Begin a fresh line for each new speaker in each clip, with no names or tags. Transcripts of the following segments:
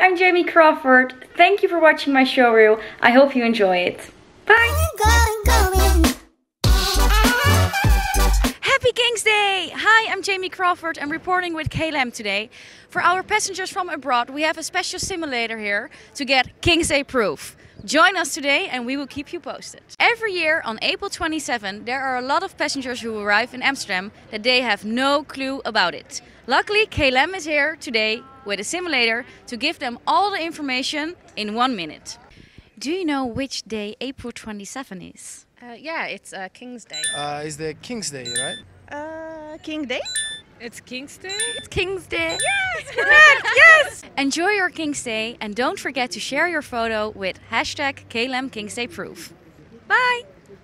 I'm Jamie Crawford. Thank you for watching my showreel. I hope you enjoy it. Bye! Happy King's Day! Hi, I'm Jamie Crawford. I'm reporting with KLM today. For our passengers from abroad, we have a special simulator here to get King's Day proof. Join us today and we will keep you posted. Every year on April 27, there are a lot of passengers who arrive in Amsterdam that they have no clue about it. Luckily, KLM is here today with a simulator to give them all the information in 1 minute. Do you know which day April 27 is?
Yeah, it's King's Day.
Is the King's Day, right?
King Day?
It's King's Day?
It's King's Day.
Yes, correct, yes!
Enjoy your King's Day and don't forget to share your photo with hashtag KLM King's Day Proof. Bye!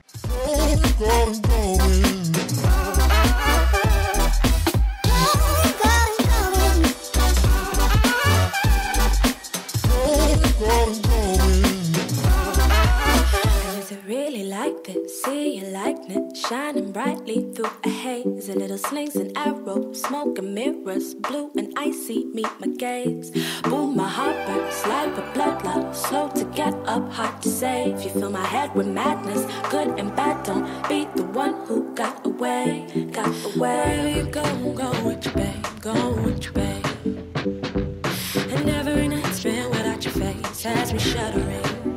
See your likeness shining brightly through a haze. A little slings and arrows, smoke and mirrors, blue and icy meet my gaze. Boom, my heart bursts like a blood love, slow to get up, hard to save. You fill my head with madness, good and bad. Don't be the one who got away, got away. Where you go with your babe, go with your babe. And every night spent without your face has me shuddering.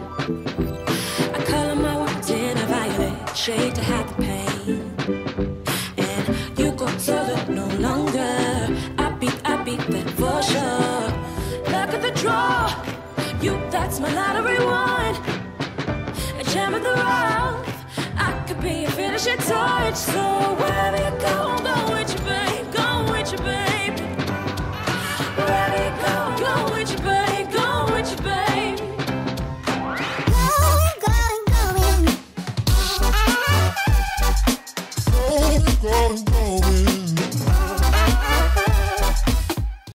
Shade to hide the pain, and you go so that no longer. I beat that for sure. Look at the draw, that's my lottery one. A gem of the rough, I could be a finishing touch. So wherever you go.